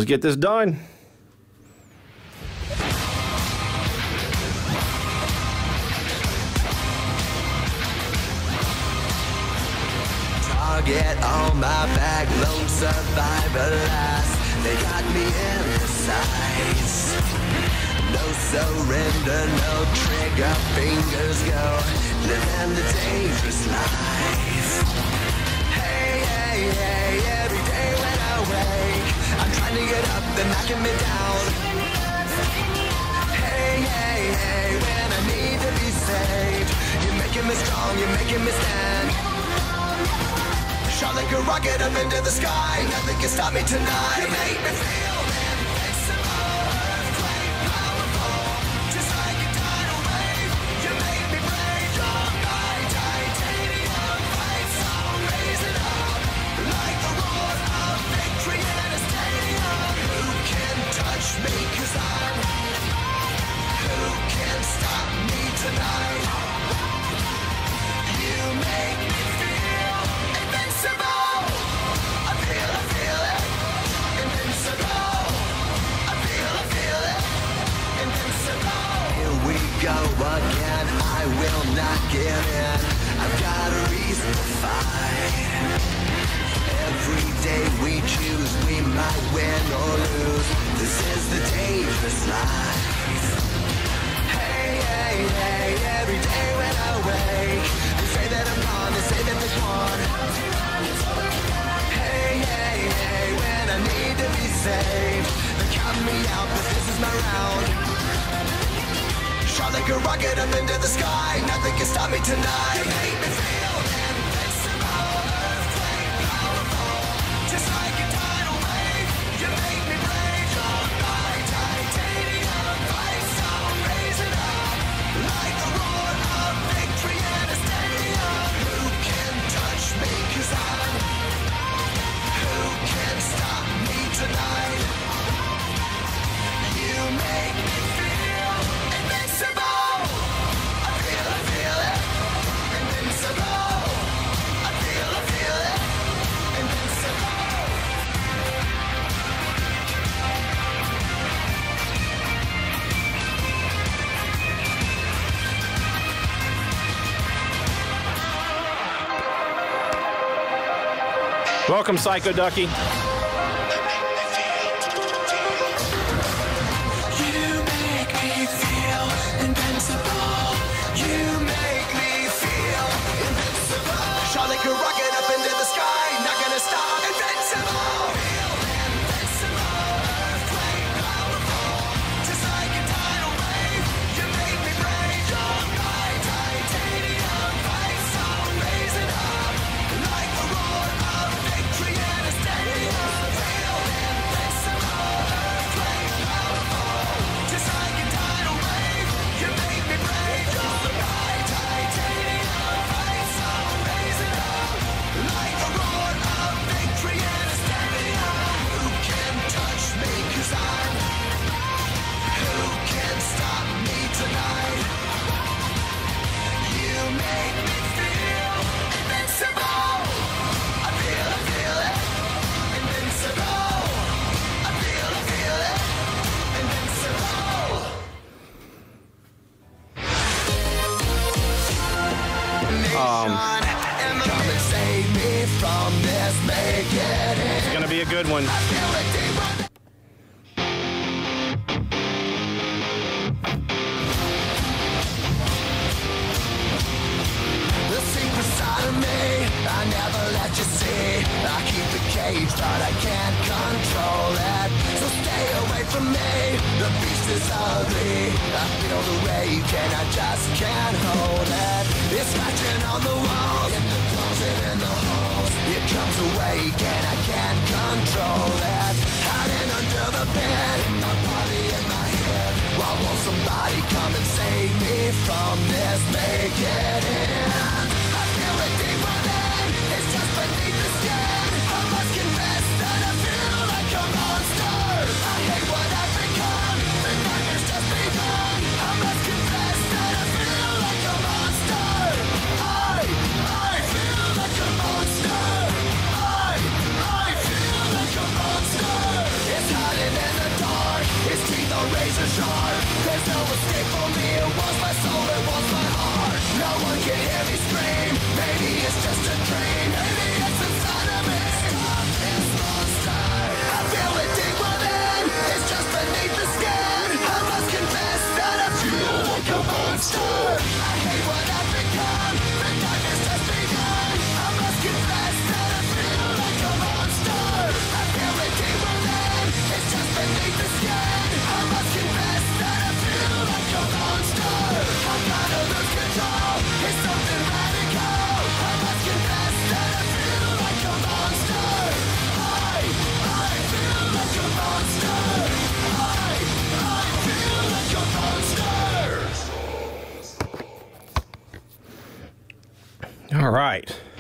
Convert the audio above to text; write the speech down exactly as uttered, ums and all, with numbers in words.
Let's get this done. Target on my back, lone survivor last. They got me in the sights. No surrender, no trigger, fingers go. Living the dangerous life. Hey, hey, hey, every day when I wake, I'm trying to get up, they're knocking me down. Hey, hey, hey, when I need to be saved, you're making me strong, you're making me stand. Shot like a rocket up into the sky, nothing can stop me tonight. You make me feel invincible, earthquake powerful, just like a tidal wave. You make me brave, strong by titanium, fight song, raising up like the roar of victory in a stadium. Who can touch me, cause I'm, who can stop me tonight? You make me feel invincible. I feel, I feel it. Invincible. I feel, I feel it. Invincible. Here we go again. I will not give in. I've got a reason to fight. Every day we choose, we might win or lose. This is the dangerous life. Hey, hey, hey, every day when I wake, they say that I'm gone, they say that they've won. Hey, hey, hey, when I need to be saved, they count me out, but this is my round. Shot like a rocket up into the sky, nothing can stop me tonight. You make me feel invincible, earthquake powerful, just like a tidal wave. You make me brave, strong by titanium, fight song, raising up like the roar of victory in a stadium. Who can touch me, cause I'm, who can stop me tonight? You make me feel invincible. I feel, I feel it. Invincible. I feel, I feel it. Invincible. Welcome, Psycho Ducky. You make me feel invincible. You make me feel invincible. Shot like a rocket up into the sky, not gonna stop. Invincible. Feel invincible. Earthquake powerful, just like a tidal wave. You make me brave, strong by titanium, fight song, raising up like the roar of victory in a stadium. Feel invincible. Earthquake powerful, just like a tidal wave. You make me brave, strong by titanium, fight song, raising up like the roar of victory in a stadium. Who can touch me, cause I'm, who can stop me tonight? You make me feel invincible. I feel, I feel it. Invincible. I feel, I feel it. Invincible. Um, Come and save me from this, make it in. It's gonna be a good one. I feel it deep within. The secret side of me, I never let you see. I keep the cage, but I can't control it. So stay away from me, the beast is ugly. I feel the rage and I just can't hold it. It's scratching on the walls, in the closet, in the halls. It comes awake and I can't control it. Hiding under the bed, in my body, in my head. Why won't somebody come and save me from this? Make it in. I feel it deep within, it's just beneath the skin. I must confess that I feel like a monster. I hate what I've become, the nightmare's just begun. I must confess that I feel like a monster. I, I feel like a monster. I, I feel like a monster. It's hot All right.